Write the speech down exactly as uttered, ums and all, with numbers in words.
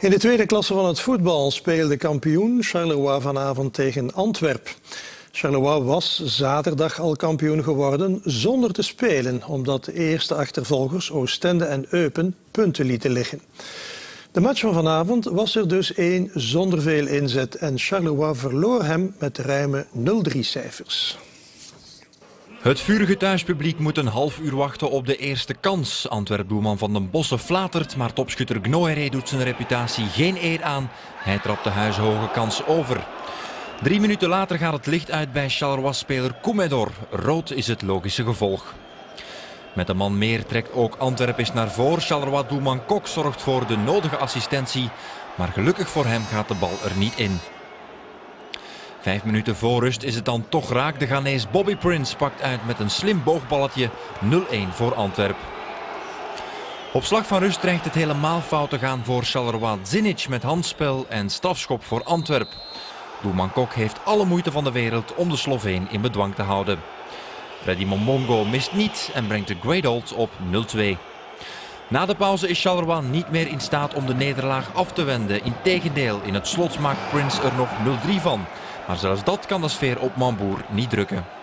In de tweede klasse van het voetbal speelde kampioen Charleroi vanavond tegen Antwerpen. Charleroi was zaterdag al kampioen geworden zonder te spelen, omdat de eerste achtervolgers Oostende en Eupen punten lieten liggen. De match van vanavond was er dus één zonder veel inzet en Charleroi verloor hem met ruime nul drie cijfers. Het vurige thuispubliek moet een half uur wachten op de eerste kans. Antwerp-doelman Van den Bossen flatert, maar topschutter Gnoere doet zijn reputatie geen eer aan. Hij trapt de huishoge kans over. Drie minuten later gaat het licht uit bij Charleroi-speler Koumedor. Rood is het logische gevolg. Met een man meer trekt ook Antwerp eens naar voren. Charleroi-doelman Kok zorgt voor de nodige assistentie, maar gelukkig voor hem gaat de bal er niet in. Vijf minuten voor rust is het dan toch raak. De Ghanees Bobby Prince pakt uit met een slim boogballetje. nul-één voor Antwerp. Op slag van rust dreigt het helemaal fout te gaan voor Charleroi. Zinic met handspel en strafschop voor Antwerp. Doelman Kok heeft alle moeite van de wereld om de Sloveen in bedwang te houden. Freddy Mombongo mist niet en brengt de Great Old op nul-twee. Na de pauze is Charleroi niet meer in staat om de nederlaag af te wenden. Integendeel, in het slot maakt Prince er nog nul-drie van. Maar zelfs dat kan de sfeer op Mambour niet drukken.